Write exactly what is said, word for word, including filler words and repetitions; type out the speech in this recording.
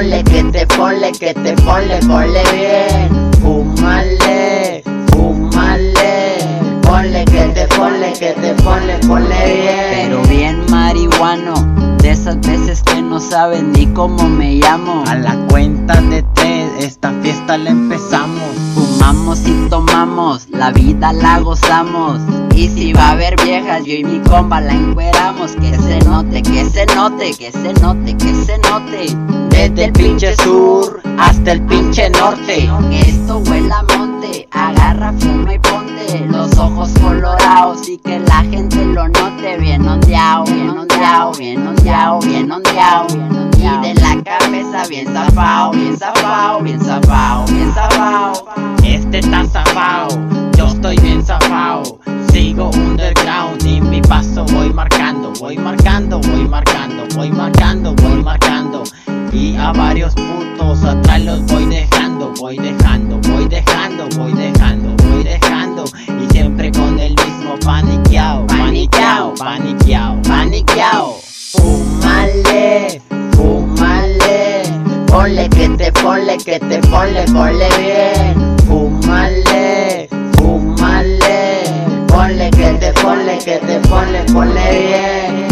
Ponle que te ponle, que te ponle, ponle bien. Fúmale, fúmale. Ponle que te ponle, que te ponle, ponle bien. Pero bien marihuano, de esas veces que no saben ni cómo me llamo. A la cuenta de tres, esta fiesta la empezamos. Fumamos y tomamos, la vida la gozamos. Y si va a haber viejas, yo y mi compa la encueramos. Que se note, que se note, que se note, que se note. Desde el pinche sur hasta el pinche norte. Que esto huela a monte, agarra, fuma y ponte los ojos colorados y que la gente lo note. Bien ondeado, bien ondeado, bien ondeado, bien ondeado. Y de la cabeza bien zafao, bien zafao, bien zafao, bien zafao. Este está zafao, yo estoy bien zafao. Sigo underground y mi paso voy marcando, voy marcando, voy marcando, voy marcando, voy marcando. Y a varios putos atrás los voy dejando, voy dejando, voy dejando, voy dejando, voy dejando. Y siempre con el mismo paniqueado, paniqueado, paniqueado, paniqueado. Fúmale, fúmale. Ponle que te ponle, que te ponle, ponle bien. Fúmale, fúmale. Ponle que te ponle, que te ponle, ponle bien.